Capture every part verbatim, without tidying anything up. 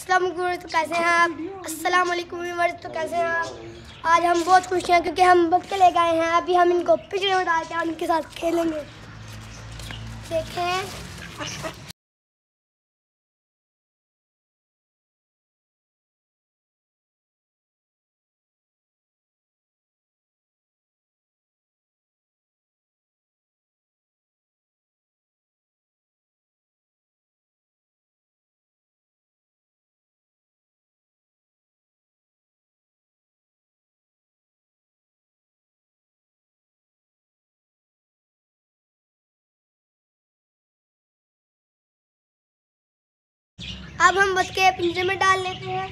अस्सलाम वालेकुम, तो कैसे हैं आप? अस्सलाम वालेकुम व्यूअर्स, तो कैसे हैं आप? आज हम बहुत खुश हैं क्योंकि हम बच्चे लेके आए हैं। अभी हम इनको पिंजरे में डाल के उनके साथ खेलेंगे। देखें अब हम बच्चे के पिंजरे में डाल लेते हैं।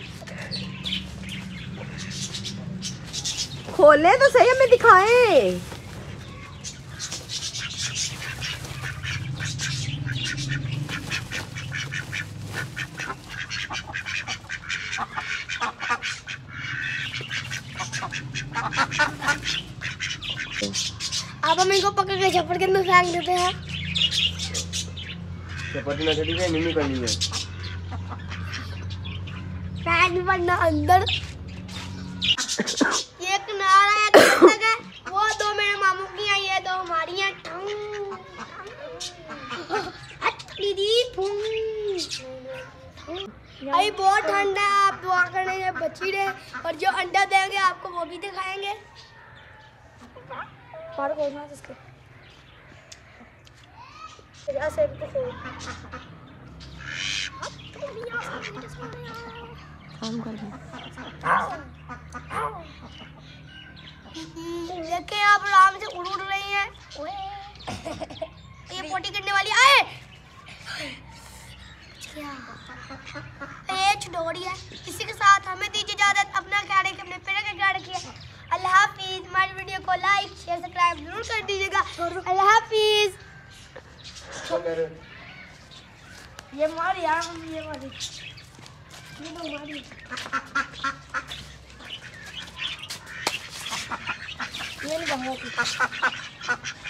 खोले तो सही, हमें दिखाएं। अब हम इनको पकड़ के छप्पर के अंदर फेंक देते हैं। चपाती ना चली जाए, मिनी करनी है। फैन बनना अंदर। ये एक नारा है, तक है। वो दो मेरे मामू की हैं, ये दो हमारी हैं। दीदी अभी बहुत ठंडा है, आप दुआ करने में बची रहे। और जो अंडा देंगे आपको वो भी दिखाएंगे। फारूक होना इसके ऐसे काम कर दो। देखें आप आराम से उड़ उड़ रही हैं। ये पोटी करने वाली आए। ये छिड़ोड़ी है। इसी के साथ हमें दीजिए इजाजत। अपना ख्याल रखिए, अपने पेड़ का ख्याल रखिए। अल्लाह हाफिज। हमारी वीडियो को लाइक शेयर सब्सक्राइब जरूर कर दीजिएगा। अल्लाह हाफिज। ये मारी यार, ये मारी, ये तो मारी। ये नहीं